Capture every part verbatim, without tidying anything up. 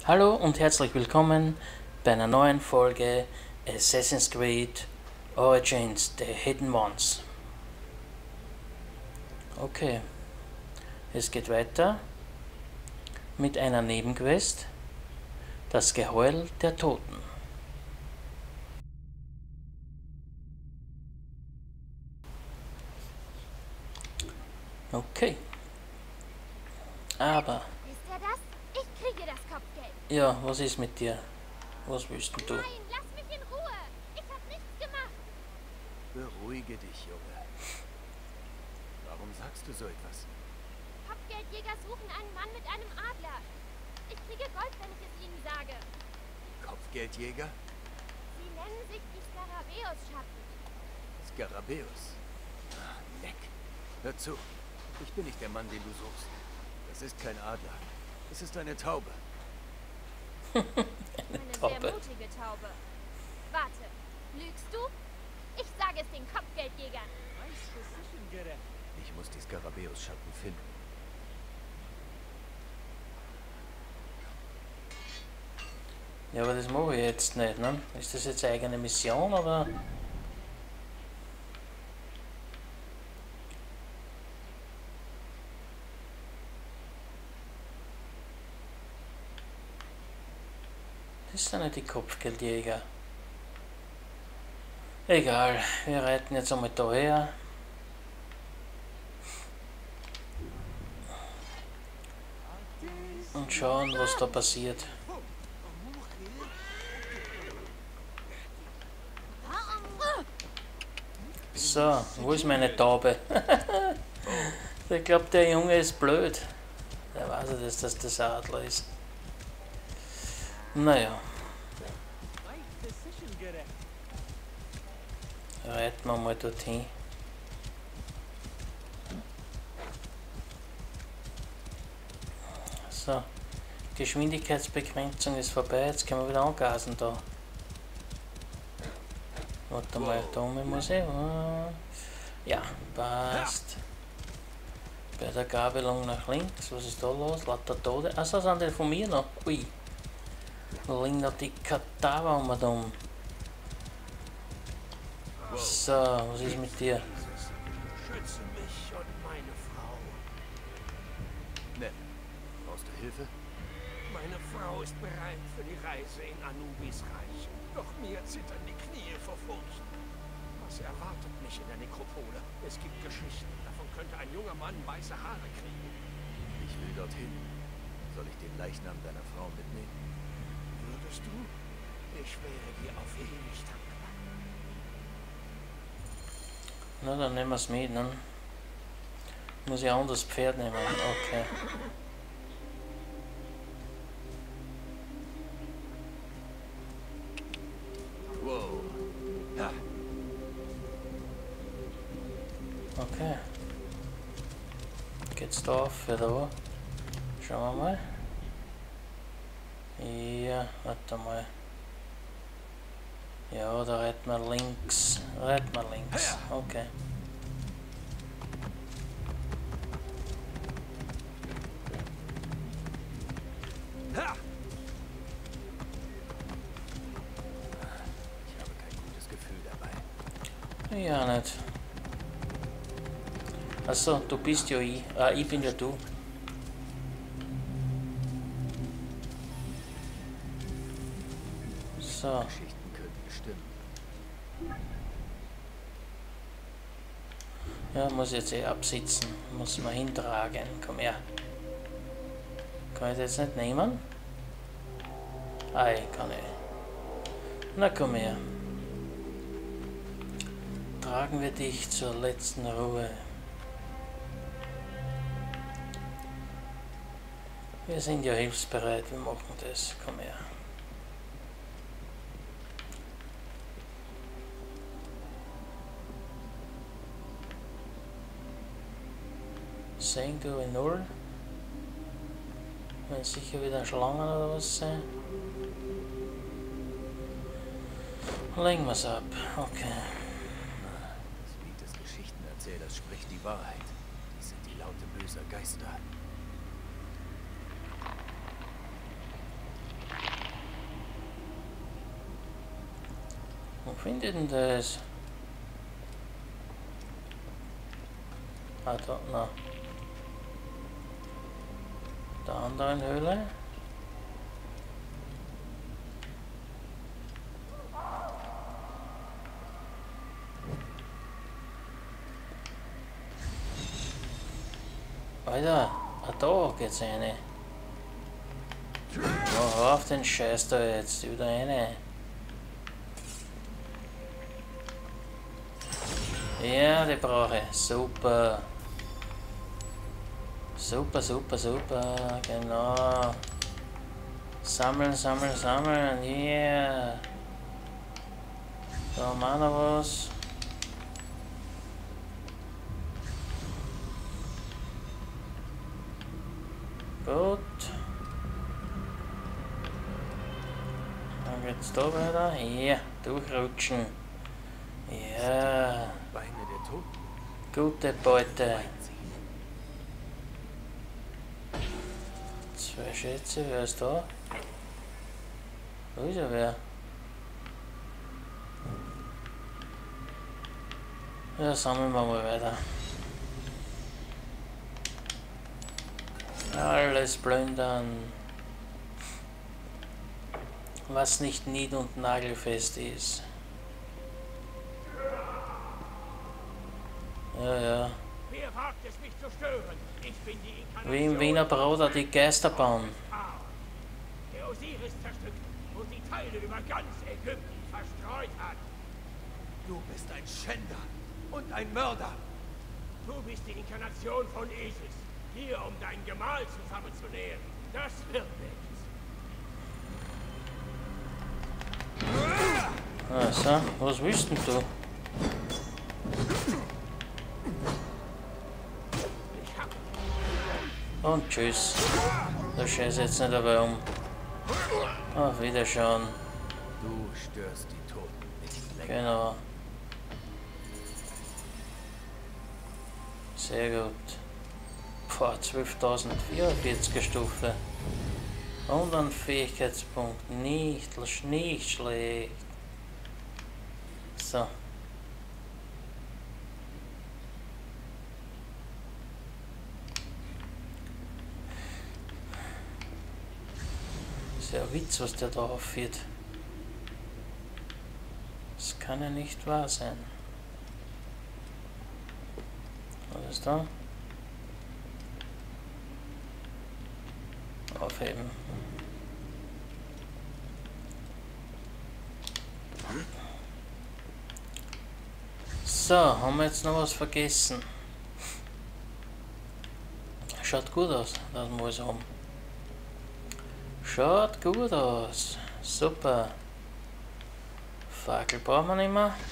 Hallo und herzlich willkommen bei einer neuen Folge Assassin's Creed Origins, The Hidden Ones. Okay, es geht weiter mit einer Nebenquest, das Geheul der Toten. Okay, aber... Ist er das? Ich kriege das Kopfgeld. Ja, was ist mit dir? Was willst denn du? Nein, lass mich in Ruhe. Ich habe nichts gemacht. Beruhige dich, Junge. Warum sagst du so etwas? Kopfgeldjäger suchen einen Mann mit einem Adler. Ich kriege Gold, wenn ich es ihnen sage. Kopfgeldjäger? Sie nennen sich die Skarabäus-Schatten. Skarabäus. Ah, leck. Hör zu. Ich bin nicht der Mann, den du suchst. Das ist kein Adler. Es ist eine Taube. Eine Taube. sehr mutige Taube. Warte, lügst du? Ich sage es den Kopfgeldjägern. Ich muss die Skarabäus-Schatten finden. Ja, aber das mache ich jetzt nicht, ne? Ist das jetzt eine eigene Mission, oder? Das sind nicht die Kopfgeldjäger. Egal, wir reiten jetzt einmal daher. Und schauen, was da passiert. So, wo ist meine Taube? Ich glaube, der Junge ist blöd. Der weiß ja, dass das das Adler ist. Naja. Reiten wir mal dorthin. So. Geschwindigkeitsbegrenzung ist vorbei. Jetzt können wir wieder angasen da. Warte mal, da oben muss ich. Ja, passt. Bei der Gabelung nach links. Was ist da los? Lauter Tode. Achso, sind die von mir noch? Ui. Da liegen noch die Kadaver um und um. So, was ist mit dir? Schütze mich und meine Frau. Ne, brauchst du Hilfe? Meine Frau ist bereit für die Reise in Anubis Reich. Doch mir zittern die Knie vor Furcht. Was erwartet mich in der Nekropole? Es gibt Geschichten. Davon könnte ein junger Mann weiße Haare kriegen. Ich will dorthin. Soll ich den Leichnam deiner Frau mitnehmen? Würdest du? Ich wäre dir auf ewig dankbar. Na, dann nehmen wir es mit, ne? Muss ich ein anderes Pferd nehmen. Okay. Wow. Ja. Okay. Geht's da auf oder wo? Schauen wir mal. Ja, warte mal. Ja, da reiten wir links. Reiten wir links. Okay. Ha! Ich habe kein gutes Gefühl dabei. Ja, nicht. Achso, du bist ja ich. Ah, ich bin ja du. So. Geschichten könnten stimmen. Ja, muss jetzt eh absitzen. Muss man hintragen. Komm her. Kann ich das jetzt nicht nehmen? Ei, kann ich. Na komm her. Tragen wir dich zur letzten Ruhe. Wir sind ja hilfsbereit, wir machen das. Komm her. Senkt über null. Wenn sicher wieder Schlangen oder was sein. Legen wir es ab. Okay. Das Lied des Geschichtenerzählers spricht die Wahrheit. Dies sind die Laute böser Geister. finde ich denn das? Ah, da, na. Der anderen Höhle. Alter, ah, da geht's rein. Oh, hör auf den Scheiß da jetzt, wieder rein. Ja, die brauche ich. Super. Super, super, super. Genau. Sammeln, sammeln, sammeln. Yeah. Da haben wir noch was. Gut. Dann geht's da weiter. Hier, durchrutschen. Ja. Beine der Toten. Gute Beute. Zwei Schätze, wer ist da? Wo ist er wer? Ja, sammeln wir mal weiter. Alles plündern. Was nicht nied- und nagelfest ist. Ja, ja. Wer wagt es, mich zu stören? Ich bin die Inkarnation. Wie im Wiener Bruder die Geisterbahn. Der Osiris zerstückt und die Teile über ganz Ägypten verstreut hat. Du bist ein Schänder und ein Mörder. Du bist die Inkarnation von Isis. Hier, um deinen Gemahl zusammenzunähen. Das wird nichts. Also, was willst denn du? Und tschüss. Da scheiß jetzt nicht dabei um. Auf Wiederschauen. Du störst die Toten nicht länger. Genau. Sehr gut. Boah, zwölftausendvierundvierzig Stufe. Und ein Fähigkeitspunkt. Nicht, nicht schlecht. So. Ist ja ein Witz, was der da aufführt. Das kann ja nicht wahr sein. Was ist da? Aufheben. So, haben wir jetzt noch was vergessen? Schaut gut aus, das muss ich haben. Schaut gut aus. Super. Fackel brauchen wir nicht mehr.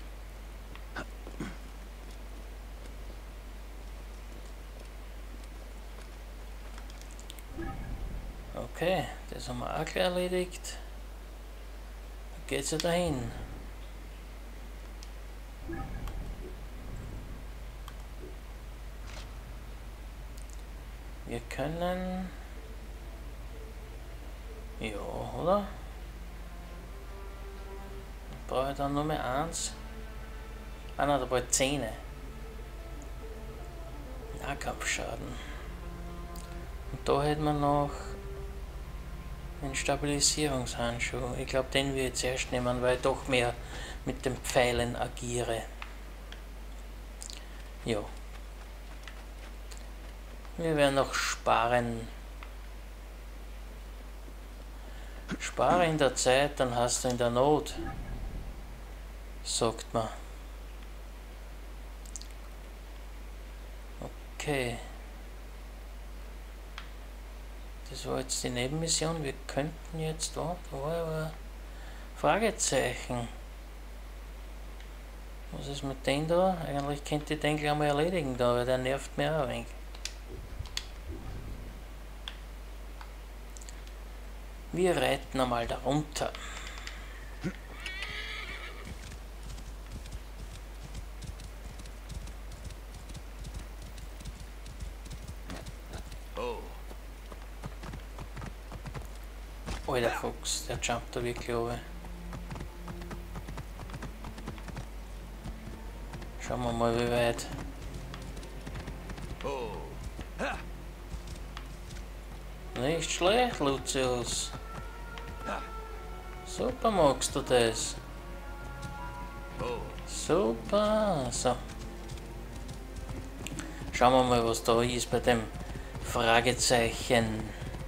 Okay, das haben wir auch gleich erledigt. Dann geht's ja dahin. Wir können... Ja, oder? Brauche ich dann nur mehr eins? Ah nein, da brauche ich Zähne. Nahkampfschaden. Und da hätten wir noch den Stabilisierungshandschuh. Ich glaube, den will ich zuerst nehmen, weil ich doch mehr mit den Pfeilen agiere. Ja. Wir werden noch sparen. Spare in der Zeit, dann hast du in der Not, sagt man. Okay. Das war jetzt die Nebenmission. Wir könnten jetzt da, da war aber Fragezeichen. Was ist mit dem da? Eigentlich könnte ich den gleich mal erledigen da, weil der nervt mir auch ein wenig. Wir reiten einmal da runter. Oh. Alter Fuchs, der jumpt da wirklich runter. Schauen wir mal, wie weit. Oh. Ha. Nicht schlecht, Lucius. Super, magst du das? Oh. Super. So. Schauen wir mal, was da ist bei dem Fragezeichen.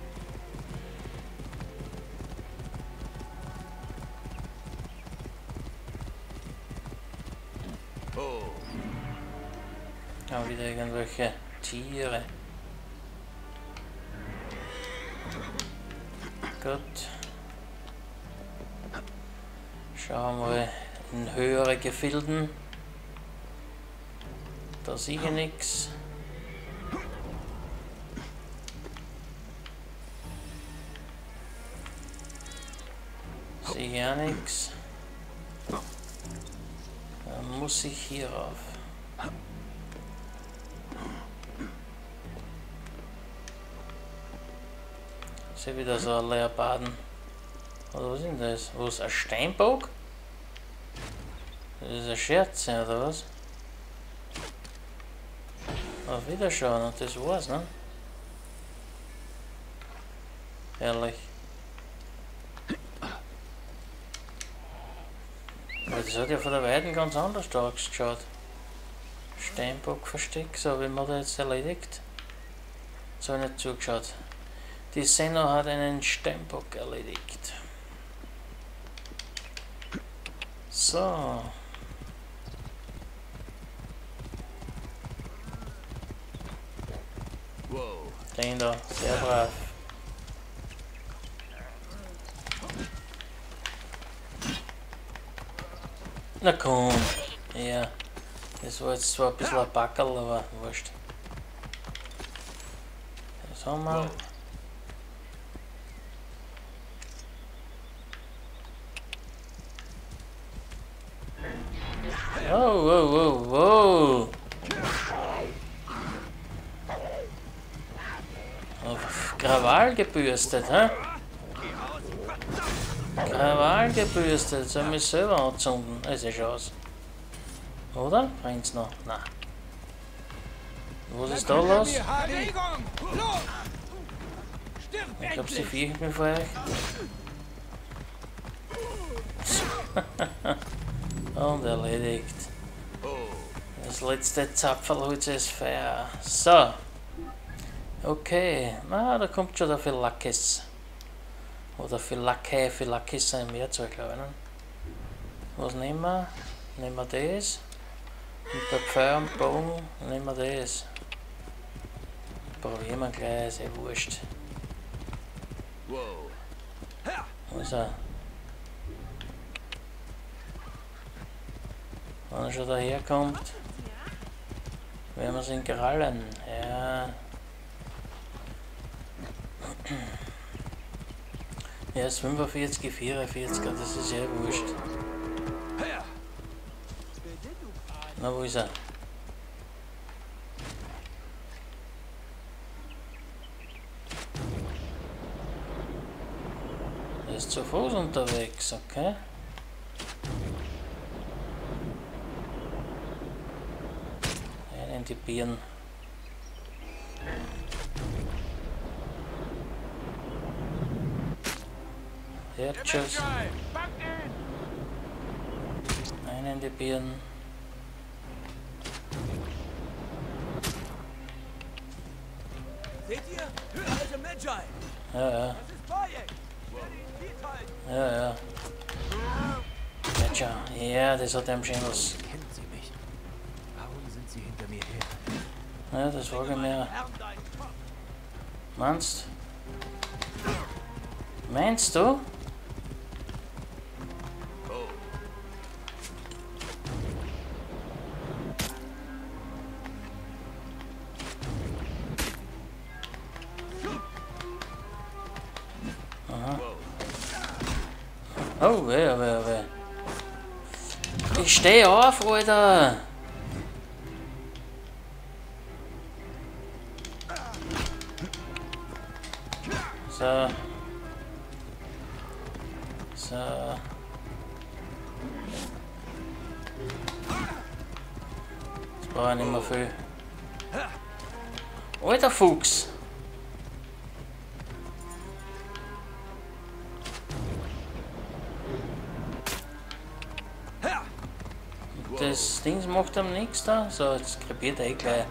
Oh. Ja, wieder irgendwelche Tiere. Gut. Schauen wir mal in höhere Gefilden. Da sehe ich nichts. Sehe ich auch nichts. Dann muss ich hier rauf. Ich sehe wieder so ein Leoparden. Oder was ist denn das? Wo ist ein Steinbock? Das ist ein Scherz, oder was? Auf Wiederschauen, und das war's, ne? Herrlich. Aber das hat ja von der Weiden ganz anders ausgeschaut. Steinbock-Versteck, so wie man da jetzt erledigt. So habe ich nicht zugeschaut. Die Senna hat einen Steinbock erledigt. So. Wow. Den da, sehr brav. Na komm. Ja. Das war jetzt zwar ein bisschen ein Backerl, aber wurscht. Das haben wir. Wow. Oh, wow, wow, wow. Auf Krawall gebürstet, hä? Krawall gebürstet, soll mich selber anzünden. Es ist aus. Oder? Brennt's noch? Nein. Was ist da los? Ich glaube, sie fürchten mich vor euch. Und erledigt. Das letzte Zapferlholz ist fair. So. Okay. Ah, da kommt schon der Phylakis. Oder Phylake, Phylakis sind mehr zu, glaube ich. Ne? Was nehmen wir? Nehmen wir das. Und der Pfeil und Bogen nehmen wir das. Probieren wir gleich, ist eh wurscht. Wow. Wo ist er? Wenn er schon daherkommt, werden wir es ihn krallen. Ja. Er ist fünfundvierzig, vierundvierzig, das ist ja wurscht. Na, wo ist er? Er ist zu Fuß unterwegs, okay? In die Birnen. Ja, tschüss. Einen in die Birnen. Seht ihr? Alte Magi. Ja, ja. Das ist Bayek. Ja, ja. Ja, tja. Ja, das hat einem schon was. Kennen Sie mich? Warum sind Sie hinter mir her? Ja, das frage ich mir. Meinst Meinst du? Aha. Oh, weh, weh, weh. Ich steh auf, Alter! So. So. Brauche ich nicht mehr viel. Alter Fuchs! Das Ding macht am nichts da. So, jetzt krepiert er eh gleich.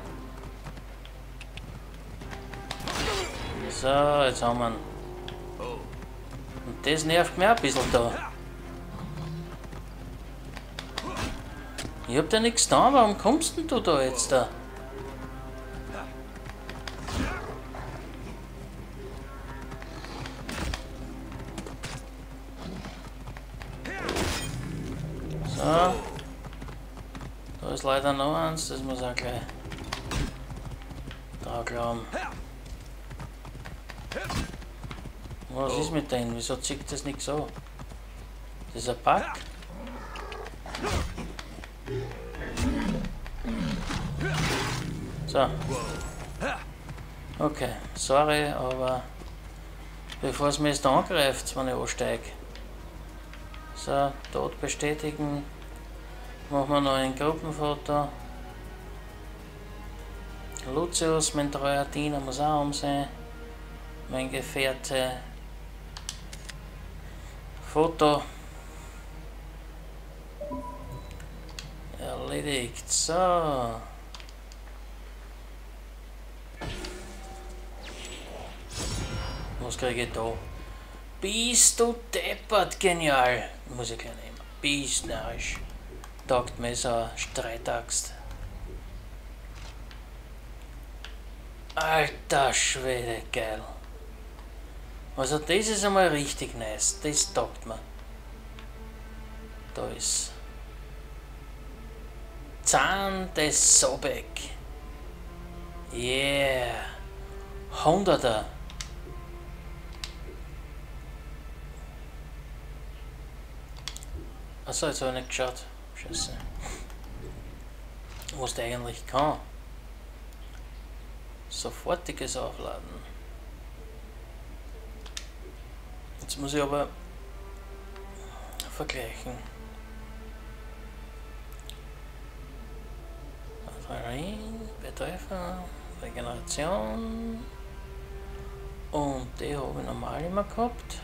So, jetzt haben wir ihn. Und das nervt mich auch ein bisschen da. Ich hab da nichts getan, warum kommst denn du da jetzt da? So. Da ist leider noch eins, das muss auch gleich da glauben. Was ist mit denen? Wieso zieht das nicht so? Das ist ein Pack. So. Okay, sorry, aber bevor es mir jetzt angreift, wenn ich ansteige. So, Tod bestätigen. Machen wir noch ein Gruppenfoto. Lucius, mein treuer Diener, muss auch um sein. Mein Gefährte. Foto. Erledigt. So. Was kriege ich da? Bist du deppert, genial. Muss ich gleich nehmen. Bist narrisch. Taugt mir so eine Streitaxt. Alter Schwede, geil. Also das ist einmal richtig nice. Das taugt mir. Da ist Zahn des Sobek. Yeah. Hunderter. Achso, jetzt habe ich nicht geschaut. Scheiße. Was der eigentlich kann. Sofortiges Aufladen. Jetzt muss ich aber vergleichen. Adrenalin, Betreffer, Regeneration. Und die habe ich normal immer gehabt.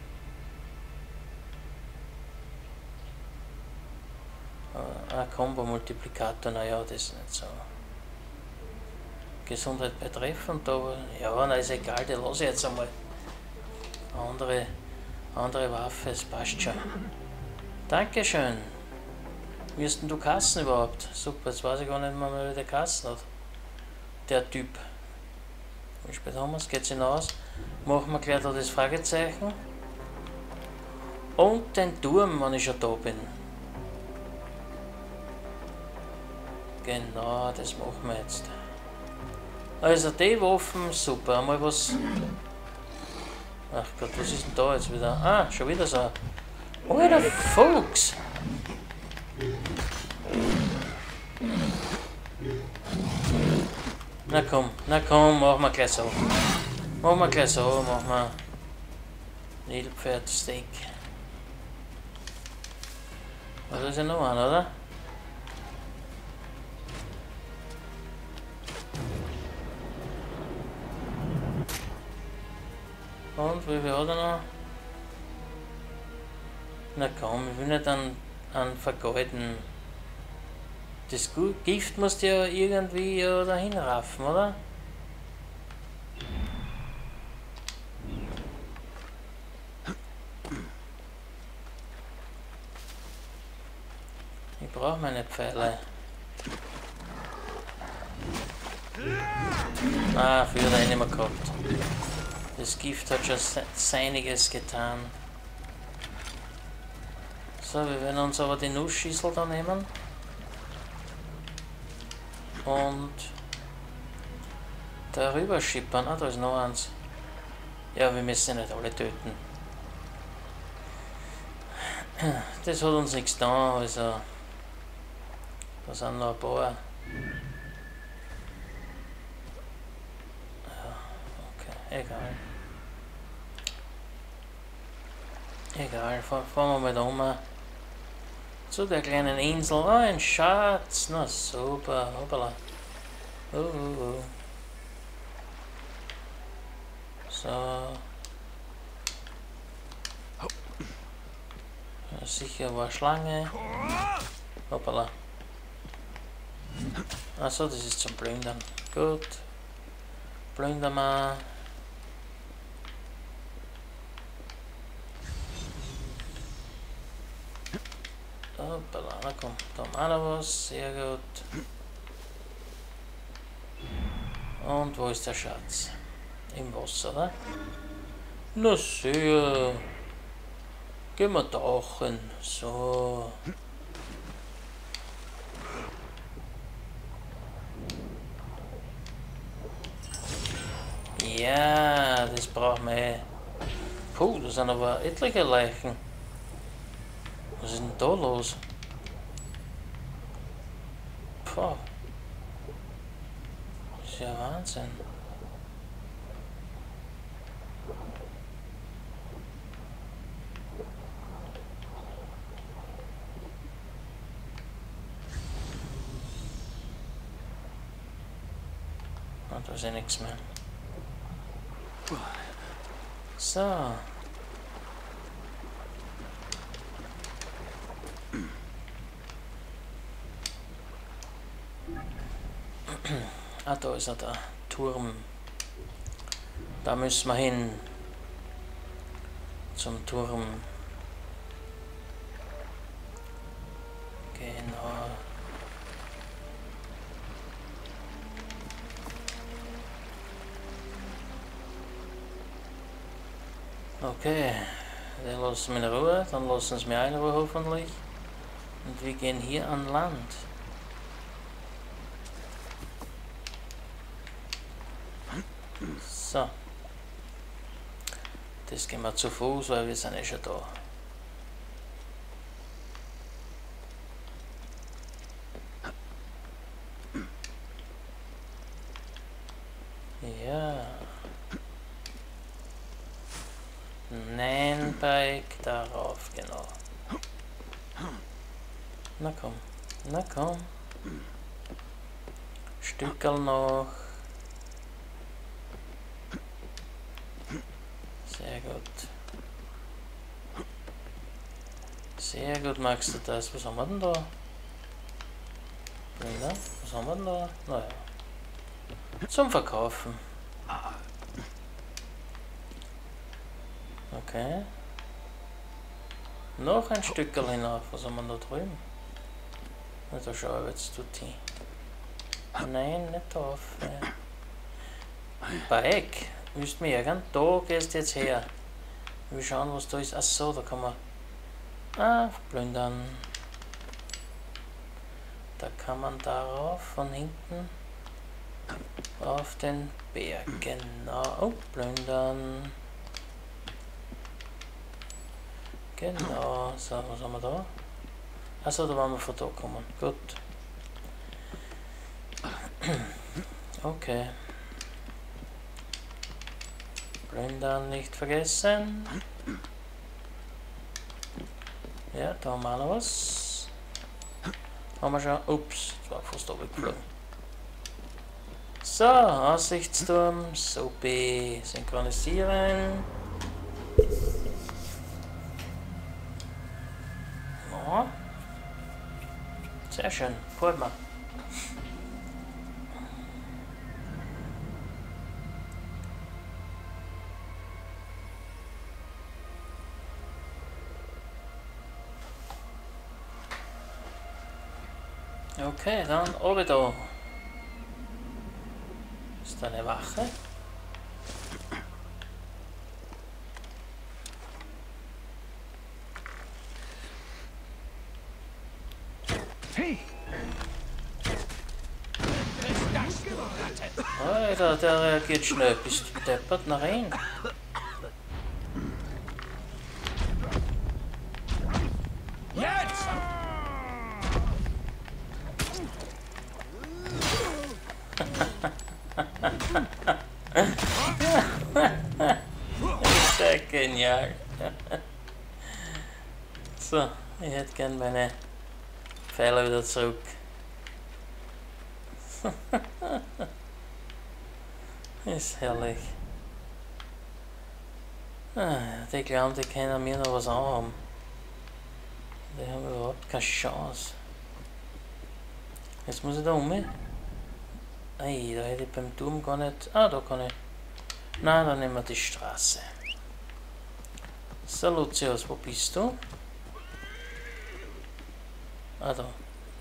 Ein Combo-Multiplikator, naja, das ist nicht so. Gesundheit betreffend, aber ja, na ist egal, die lasse ich jetzt einmal. Andere, andere Waffe, es passt schon. Dankeschön. Wie hast denn du Kassen überhaupt? Super, jetzt weiß ich gar nicht mehr, wie der Kassen hat. Der Typ. Wie spät haben wir es? Geht's hinaus? Machen wir gleich da das Fragezeichen. Und den Turm, wenn ich schon da bin. Genau, das machen wir jetzt. Also die Waffen, super, einmal was... Ach Gott, was ist denn da jetzt wieder? Ah, schon wieder so. Alter Fuchs! Na komm, na komm, machen wir gleich so. Machen wir gleich so, machen wir... Nilpferdsteak. Was ist ja noch ein, oder? Und wie viel hat er noch? Na komm, ich will nicht an, an vergeuden. Das Gift musst du ja irgendwie ja dahin raffen, oder? Ich brauche meine Pfeile. Ah, früher hat er nicht mehr gehabt. Das Gift hat schon seiniges getan. So, wir werden uns aber die Nussschüssel da nehmen. Und darüber schippern. Ah, da ist noch eins. Ja, wir müssen nicht alle töten. Das hat uns nichts getan, also da sind noch ein paar. Ja, okay, egal. Egal, fahren wir mal da um. Zu der kleinen Insel. Oh, ein Schatz. Na super. Hoppala. Oh, oh, oh. So. Ja, sicher war Schlange. Hoppala. Achso, das ist zum Plündern. Gut. Plündern wir. Hoppala, na komm, da haben wir auch noch was. Sehr gut. Und wo ist der Schatz? Im Wasser, oder? Na sehr. Gehen wir tauchen. So. Ja, das brauchen wir eh. Puh, da sind aber etliche Leichen. Was ist denn da los? Puh. Das ist ja Wahnsinn. Und da ist ja nichts mehr. So. Ah, da ist er, der Turm. Da müssen wir hin. Zum Turm. Genau. Okay, dann lassen wir in Ruhe, dann lassen sie mich in Ruhe hoffentlich. Und wir gehen hier an Land. So. Das gehen wir zu Fuß, weil wir sind ja schon da. Ja. Nein, Bike, darauf, genau. Na komm, na komm. Stückerl noch. Sehr gut. Sehr gut magst du das. Was haben wir denn da? Ja, was haben wir denn da? Naja. Zum Verkaufen. Okay. Noch ein Stückerl hinauf. Was haben wir da drüben? Na, da schau ich jetzt tut die. Nein, nicht drauf. Bike. Müsst mir jagen. Da gehst du jetzt her. Wir schauen, was da ist. Achso, da kann man. Ah, plündern. Da kann man darauf von hinten auf den Berg. Genau. Oh, plündern. Genau. So, was haben wir da? Achso, da waren wir von da gekommen. Gut. Okay. Plündern nicht vergessen. Ja, da haben wir auch noch was. Haben wir schon. Ups, das war fast runtergeflogen. So, Aussichtsturm. Super. Synchronisieren. Ja. Sehr schön. Freut mich. Okay, dann oben da. Ist da eine Wache? Hey! Alter, der reagiert schnell. Bist du deppert nach rein? Jetzt! Ist ja genial. So, ich hätte gern meine Pfeiler wieder zurück. Ist herrlich. Ah, die glauben, die können mir noch was anhaben. Die haben überhaupt keine Chance. Jetzt muss ich da um. Ei, da hätte ich beim Turm gar nicht. Ah, da kann ich. Nein, dann nehmen wir die Straße. So, Lucius, wo bist du? Ah, da.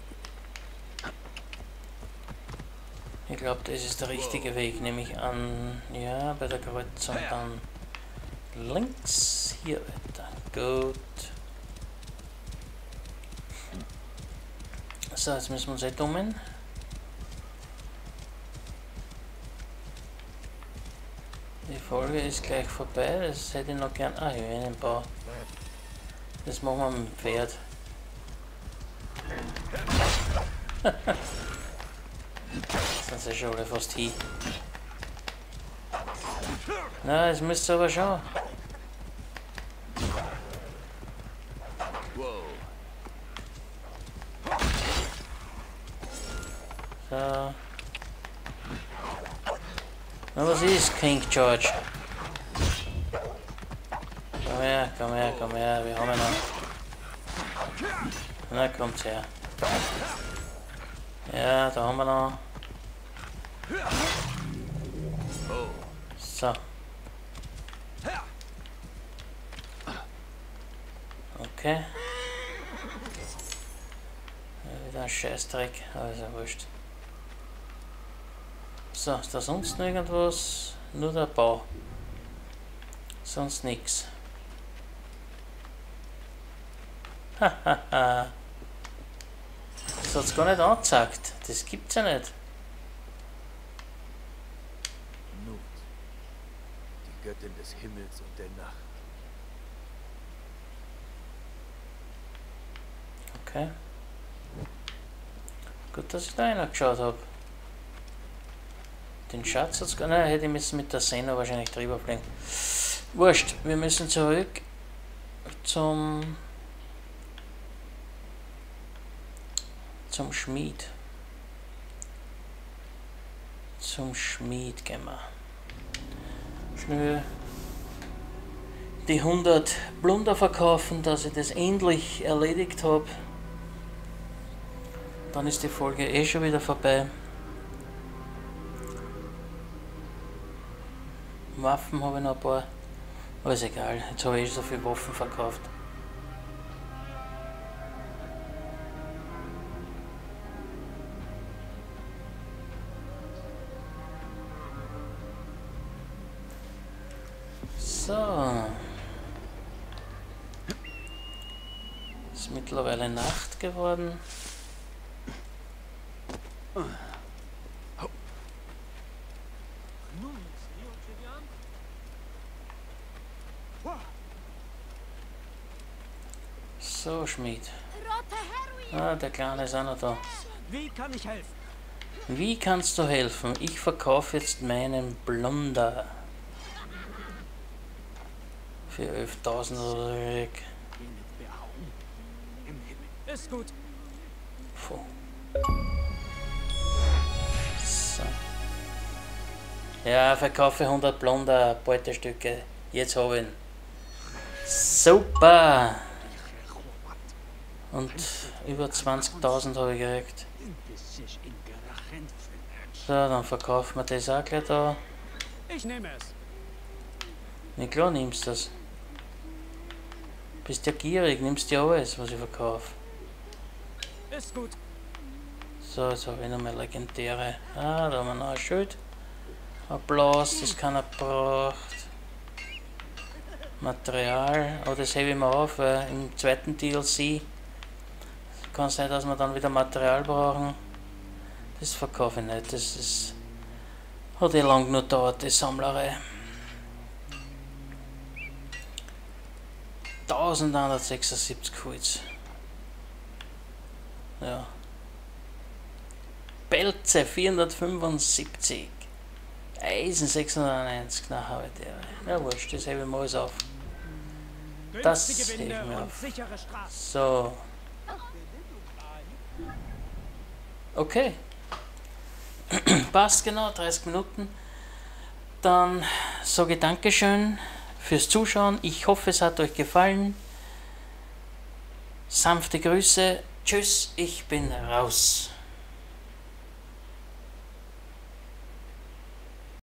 Ich glaube, das ist der richtige Weg, nämlich an, ja, bei der Kreuzung dann links, hier weiter. Gut. So, jetzt müssen wir uns halt umgehen. Die Folge ist gleich vorbei, das hätte ich noch gern. Ah, hier einen Bau. Das machen wir mit dem Pferd. Sind sie schon alle fast hin. Na, das müsst ihr aber schauen. So. Na, was ist King George? Komm her, komm her, komm her, wir haben ihn noch. Na, kommt's her. Ja, da haben wir noch. So. Okay. Ja, wieder ein Scheißdreck, aber ist ja wurscht. So, ist da sonst noch irgendwas? Nur der Bau. Sonst nichts. Hahaha. Das hat's gar nicht angezeigt. Das gibt's ja nicht. Nut, die Göttin des Himmels und der Nacht. Okay. Gut, dass ich da reingeschaut habe. Den Schatz hat's gar nicht. Hätte ich müssen mit der Senna wahrscheinlich drüber fliegen. Wurscht, wir müssen zurück zum zum Schmied. Zum Schmied gehen wir. Schnell die hundert Plunder verkaufen, dass ich das endlich erledigt habe. Dann ist die Folge eh schon wieder vorbei. Waffen habe ich noch ein paar. Aber ist egal, jetzt habe ich eh so viele Waffen verkauft. So. Ist mittlerweile Nacht geworden. So, Schmied. Ah, der Kleine ist auch noch da. Wie kann ich helfen? Wie kannst du helfen? Ich verkaufe jetzt meinen Plunder. Für elftausend oder weg. Ist gut. Puh. So. Ja, verkaufe hundert Plunder, Beutestücke. Jetzt habe ich ihn. Super! Und über zwanzigtausend habe ich gekriegt. So, dann verkaufen wir das auch gleich da. Ich nehme es. Na klar nimmst du das. Bist ja gierig, nimmst ja alles, was ich verkaufe. Ist gut. So, jetzt habe ich noch mal legendäre. Ah, da haben wir noch ein Schild. Applaus, das keiner braucht. Material, aber das hebe ich mir auf, weil im zweiten D L C kann es sein, dass wir dann wieder Material brauchen. Das verkaufe ich nicht, das ist, hat eh lang nur gedauert, die Sammlerei. eintausendeinhundertsechsundsiebzig Holz. Ja. Pelze vierhundertfünfundsiebzig. Eisen sechshunderteinundneunzig. Na, habe ich der. Ja, wurscht, das hebe ich mal alles auf. Das hebe ich mir auf. So. Okay. Passt genau, dreißig Minuten. Dann sage ich Dankeschön fürs Zuschauen. Ich hoffe, es hat euch gefallen. Sanfte Grüße. Tschüss, ich bin raus.